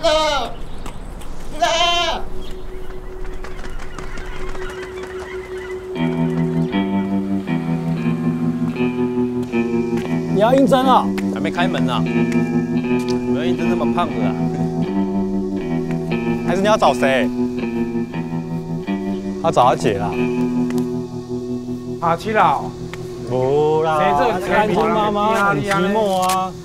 你要应征啊？ 还没开门呢，没有应征这么胖的啊。还是你要找谁？要找阿姐啦。 阿七佬， 不啦， 谁这个看听妈妈很寂寞啊。